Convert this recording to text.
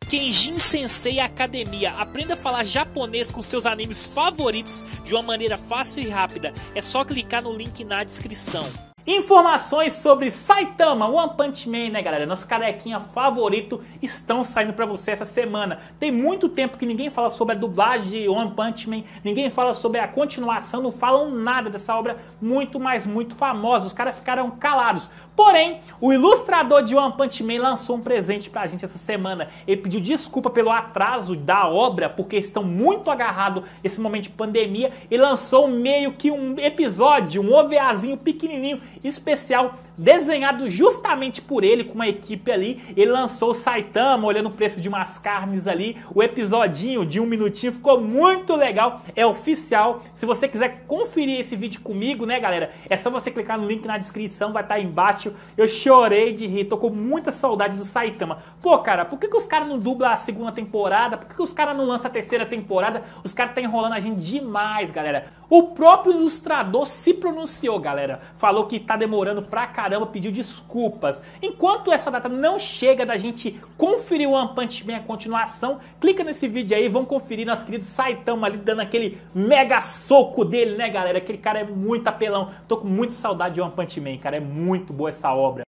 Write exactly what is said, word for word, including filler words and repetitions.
Kenjin Sensei Academia. Aprenda a falar japonês com seus animes favoritos de uma maneira fácil e rápida. É só clicar no link na descrição. Informações sobre Saitama, One Punch Man, né, galera? Nosso carequinha favorito estão saindo pra você essa semana. Tem muito tempo que ninguém fala sobre a dublagem de One Punch Man, ninguém fala sobre a continuação, não falam nada dessa obra muito, mas muito famosa. Os caras ficaram calados. Porém, o ilustrador de One Punch Man lançou um presente pra gente essa semana. Ele pediu desculpa pelo atraso da obra, porque estão muito agarrados nesse momento de pandemia, e lançou meio que um episódio, um OVAzinho pequenininho, especial, desenhado justamente por ele, com uma equipe ali. Ele lançou o Saitama olhando o preço de umas carnes ali. O episodinho de um minutinho ficou muito legal, é oficial. Se você quiser conferir esse vídeo comigo, né, galera, é só você clicar no link na descrição, vai estar aí embaixo. Eu chorei de rir, tô com muita saudade do Saitama. Pô, cara, por que, que os caras não dublam a segunda temporada? Por que, que os caras não lançam a terceira temporada? Os caras tá enrolando a gente demais, galera. O próprio ilustrador se pronunciou, galera. Falou que tá demorando pra caramba, pediu desculpas. Enquanto essa data não chega da gente conferir o One Punch Man, a continuação, clica nesse vídeo aí, vamos conferir nosso querido Saitama ali dando aquele mega soco dele, né, galera? Aquele cara é muito apelão. Tô com muita saudade de One Punch Man, cara. É muito boa essa obra.